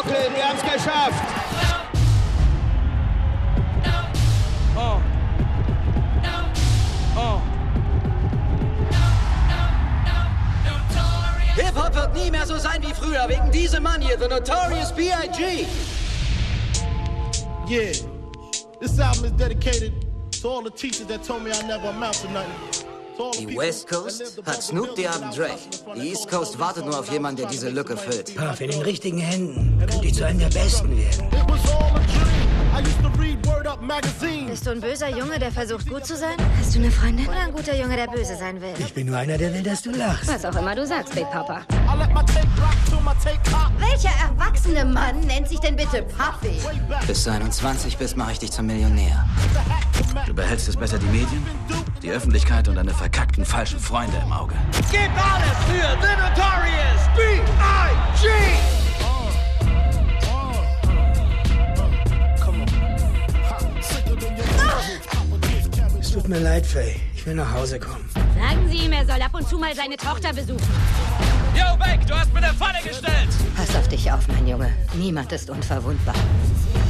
Brooklyn, wir haben's geschafft! Hip-Hop wird nie mehr so sein wie früher, wegen diesem Mann hier, The Notorious B.I.G. Yeah, this album is dedicated to all the teachers that told me I never amount to nothing. Die West Coast hat Snoop Dogg und Dre. Die East Coast wartet nur auf jemanden, der diese Lücke füllt. Puff, in den richtigen Händen könnt ihr zu einem der Besten werden. Bist du ein böser Junge, der versucht, gut zu sein? Hast du eine Freundin? Oder ein guter Junge, der böse sein will? Ich bin nur einer, der will, dass du lachst. Was auch immer du sagst, Big Papa. Welcher erwachsene Mann nennt sich denn bitte Papi? Bis du 21 bist, mache ich dich zum Millionär. Du behältst es besser die Medien, die Öffentlichkeit und deine verkackten falschen Freunde im Auge. Gebt alles für The Notorious B.I.G. Es tut mir leid, Faye. Ich will nach Hause kommen. Sagen Sie ihm, er soll ab und zu mal seine Tochter besuchen. Yo, Beck, du hast mir eine Falle gestellt! Pass auf dich auf, mein Junge. Niemand ist unverwundbar.